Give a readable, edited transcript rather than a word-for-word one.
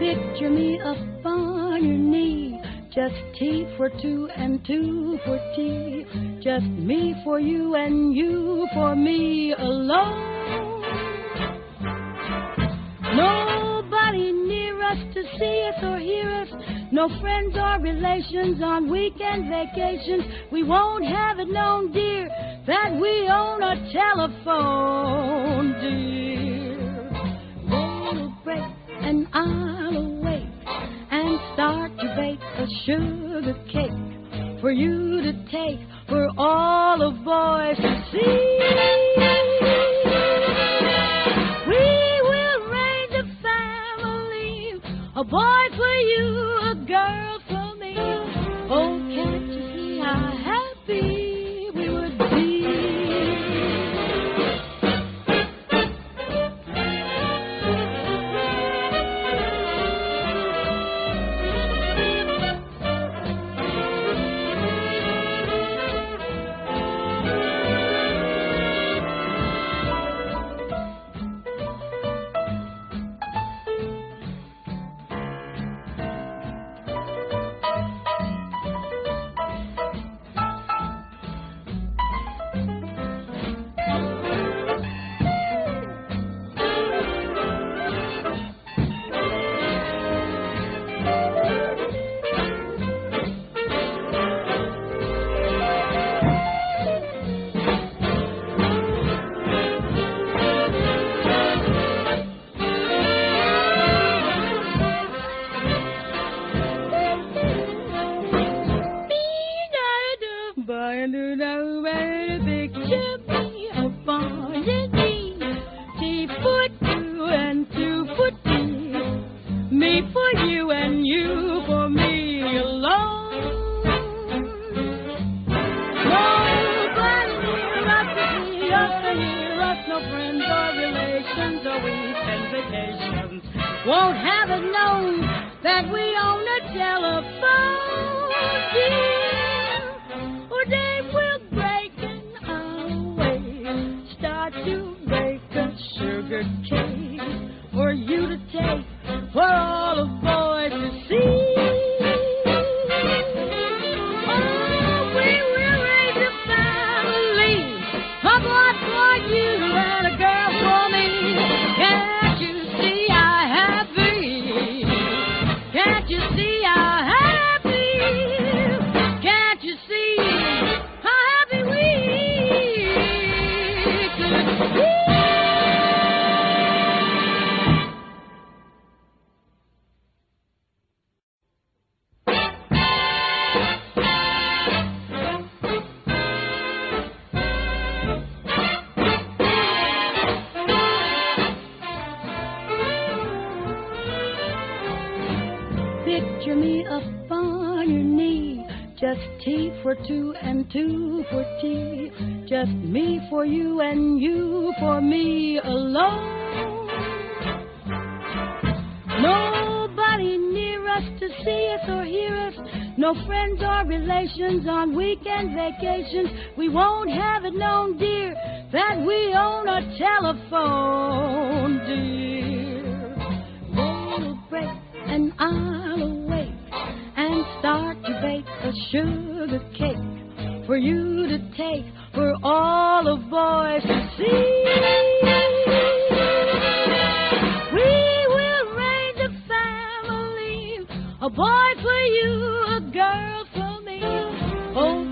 Picture me up on your knee, just T for two and two for T, just me for you and you for me alone. Nobody near us to see us or hear us, no friends or relations on weekend vacations. We won't have it known, dear, that we own a telephone, dear. They'll break and I'll awake and start to bake a sugar cake for you to take, for all the boys to see. We will raise a family, a boy for you, a girl for me. Oh, can't you see how happy we would be? Picture me up on your knee, T for two and two for T, me for you and you for me alone. Nobody near us to see us or hear us, no friends or relations or weekend vacations. Won't have it known that we own a telephone, dear, or they will break and I'll away, start to bake a sugar cake for you to take, for all the boys to see. Oh, we will raise a family, a boy for you and a girl for me. Can't you see how happy? Can't you see how happy? Can't you see how happy we could be? Picture me up on your knee, just T for two and two for T, just me for you and you for me alone. Nobody near us to see us or hear us, no friends or relations on weekend vacations. We won't have it known, dear, that we own a telephone, dear. They'll break and I'll awake and start to bake a sugar cake for you to take, for all the boys to see. We will raise a family, a boy for you, a girl for me. Oh,